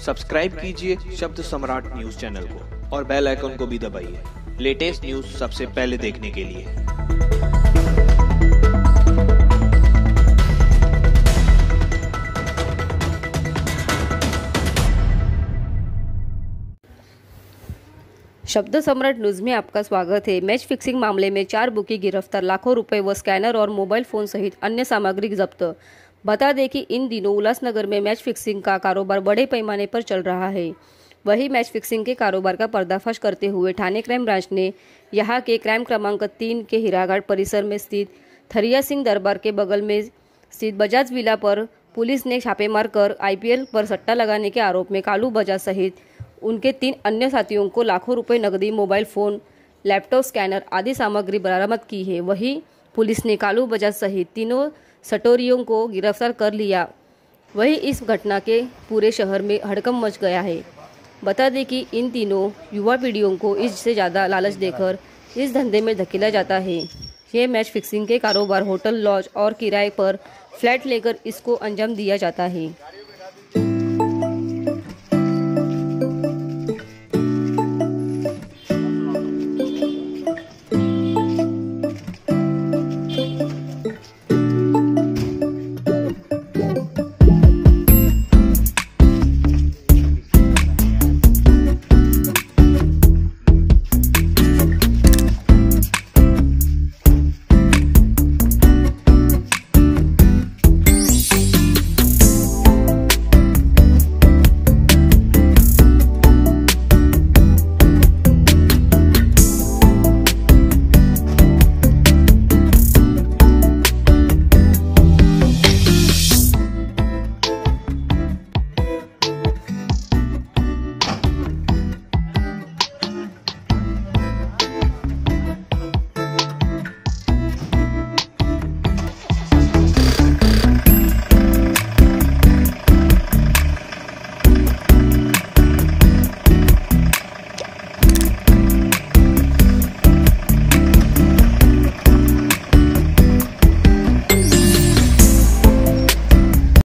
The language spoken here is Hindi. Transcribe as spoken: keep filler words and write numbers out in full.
सब्सक्राइब कीजिए शब्द सम्राट न्यूज चैनल को और बेल आइकन को भी दबाइए लेटेस्ट न्यूज सबसे पहले देखने के लिए। शब्द सम्राट न्यूज में आपका स्वागत है। मैच फिक्सिंग मामले में चार बुकी गिरफ्तार, लाखों रुपए व स्कैनर और मोबाइल फोन सहित अन्य सामग्री जब्त। बता दें कि इन दिनों उल्लासनगर में मैच फिक्सिंग का कारोबार बड़े पैमाने पर चल रहा है। वही मैच फिक्सिंग के कारोबार का पर्दाफाश करते हुए ठाणे क्राइम ब्रांच ने यहां के क्राइम क्रमांक तीन के हीराघाट परिसर में स्थित थरिया सिंह दरबार के बगल में स्थित बजाज विला पर पुलिस ने छापेमार कर आईपीएल पर सट्टा लगाने के आरोप में कालू बजाज सहित उनके तीन अन्य साथियों को लाखों रुपए नकदी, मोबाइल फोन, लैपटॉप, स्कैनर आदि सामग्री बरामद की है। वहीं पुलिस ने कालू बजाज सहित तीनों सटोरियों को गिरफ्तार कर लिया। वहीं इस घटना के पूरे शहर में हड़कंप मच गया है। बता दें कि इन तीनों युवा पीढ़ियों को इससे ज़्यादा लालच देकर इस धंधे में धकेला जाता है। ये मैच फिक्सिंग के कारोबार होटल, लॉज और किराए पर फ्लैट लेकर इसको अंजाम दिया जाता है।